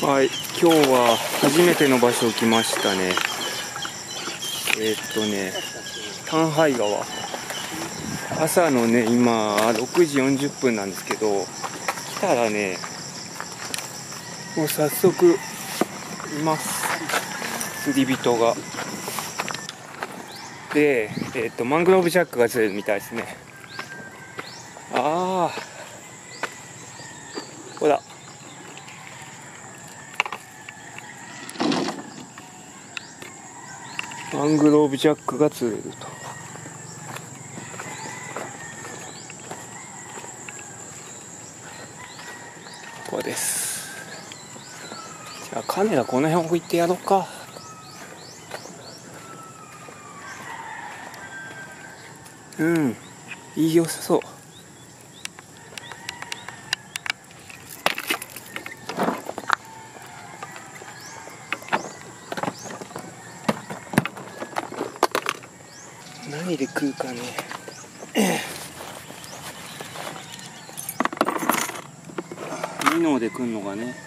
はい、今日は初めての場所来ましたね。淡海川。朝のね、今6時40分なんですけど、来たらね、もう早速います。釣り人が。で、マングローブジャックが釣れるみたいですね。ああ、ほら。マングローブジャックが釣れると。ここです。じゃあカメラこの辺置いてやろうか。うん、いい良さそう。何で食うかね。ミノで食うのがね。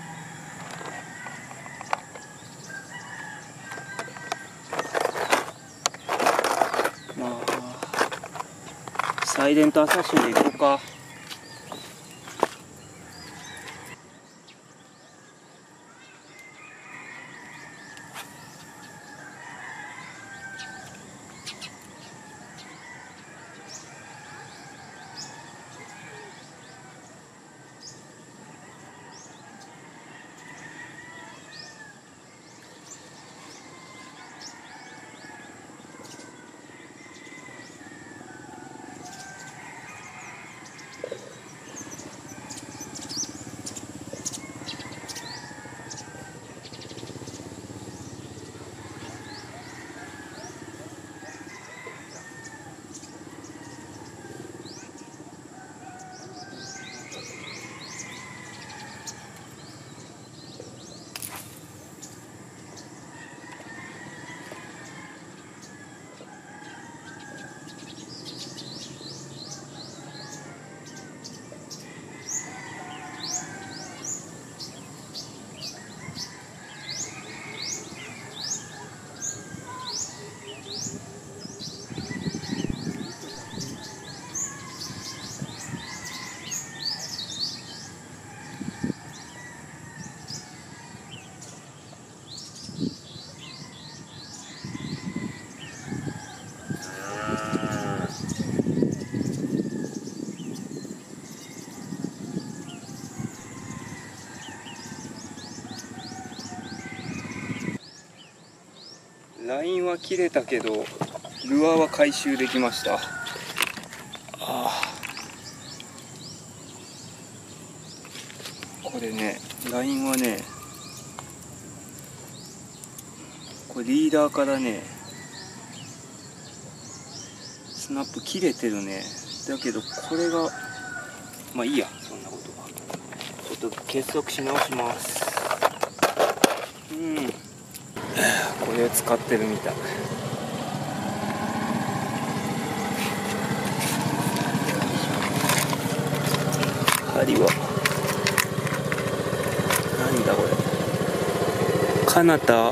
まあサイレントアサシンでいこうか。ラインは切れたけどルアーは回収できました。ああ、これね、ラインはね、これリーダーからねスナップ切れてるね。だけどこれがまあいいや、そんなことは。ちょっと結束し直します。これ使ってるみたい。針はなんだこれ。カナタ。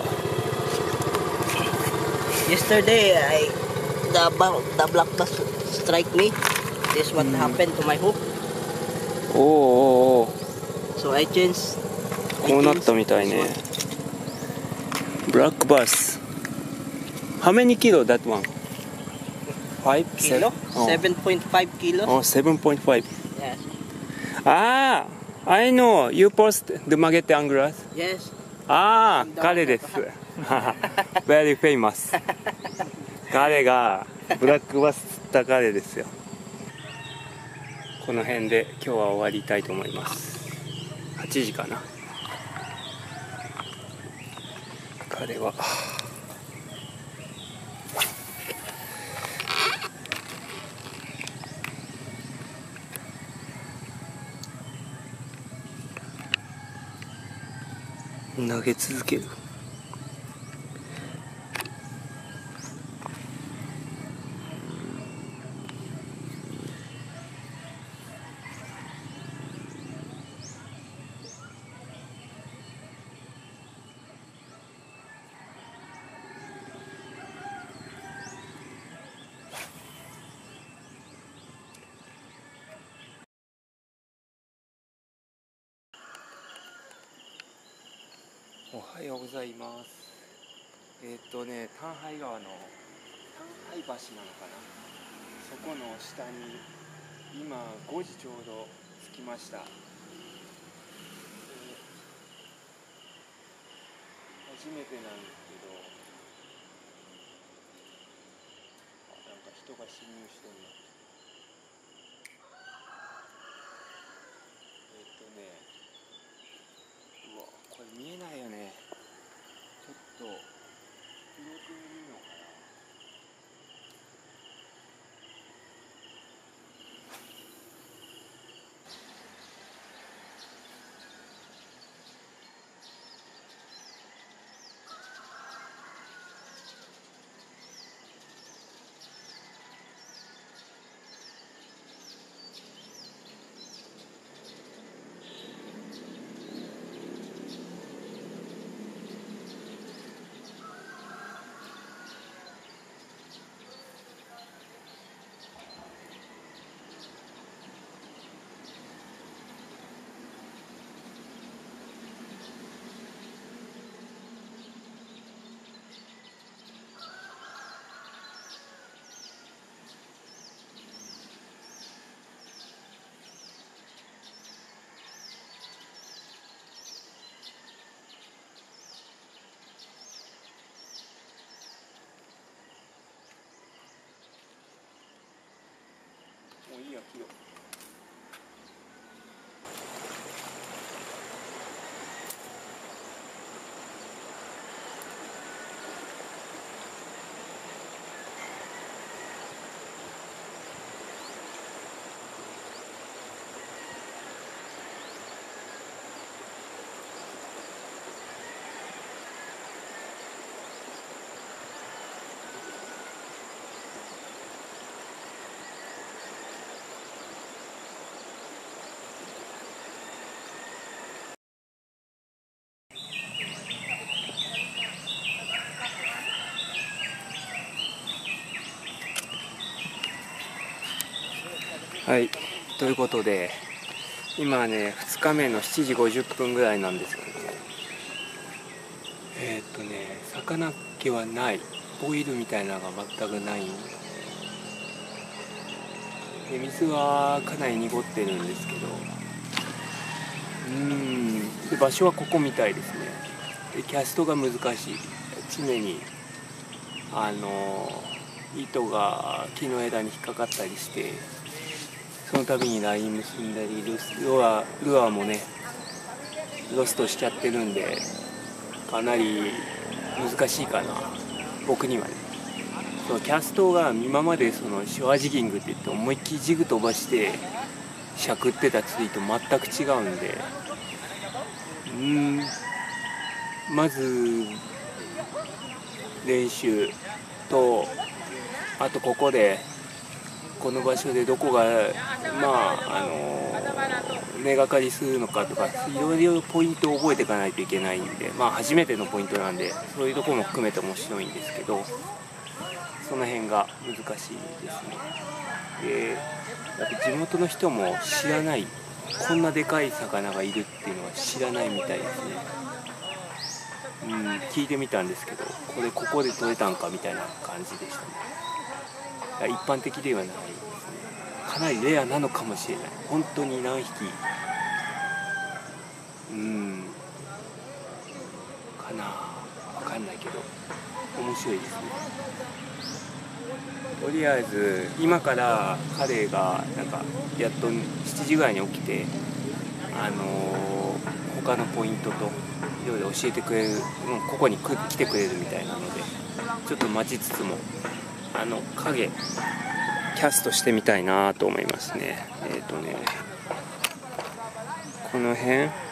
Yesterday, the black bass strike me. This what happened to my hook. おーおーおー、 So I changed. こうなったみたいね。ブラックバス。How many kilo that one? 5 Kilo? 7.5 kilos. Oh, 7.5. Yes. Ah, I know. You post the Magete Anglers? Yes. ああ、彼です。Very famous. 彼がブラックバス釣った彼ですよ。この辺で今日は終わりたいと思います。8時かな。彼は投げ続ける。 おはようございます。淡海川の淡海橋なのかな、そこの下に今5時ちょうど着きました。初めてなんですけど、なんか人が侵入してるな。うわ、これ見えないよね。ちょっと広く見るのかな。もういいや、切ろう。はい、ということで今ね2日目の7時50分ぐらいなんですけど、魚っ気はない、オイルみたいなのが全くないんで、水はかなり濁ってるんですけど、で場所はここみたいですね。でキャストが難しい、常に糸が木の枝に引っかかったりして、その度にライン結んだり、ルアーもねロストしちゃってるんで、かなり難しいかな、僕にはね。そのキャストが今までそのショアジギングって言って思いっきりジグ飛ばしてしゃくってた釣りと全く違うんで、まず練習と、あとここでこの場所でどこが根がかりするのかとか、いろいろポイントを覚えていかないといけないんで、初めてのポイントなんでそういうところも含めて面白いんですけど、その辺が難しいですね。でやっぱ地元の人も知らない、こんなでかい魚がいるっていうのは知らないみたいですね。聞いてみたんですけど、ここで取れたんかみたいな感じでしたね。一般的ではないですね。かなりレアなのかもしれない。本当に何匹かな、分かんないけど面白いですね。とりあえず今から彼がやっと7時ぐらいに起きて、他のポイントといろいろ教えてくれる、ここに来てくれるみたいなので、ちょっと待ちつつも影キャストしてみたいなと思いますね。この辺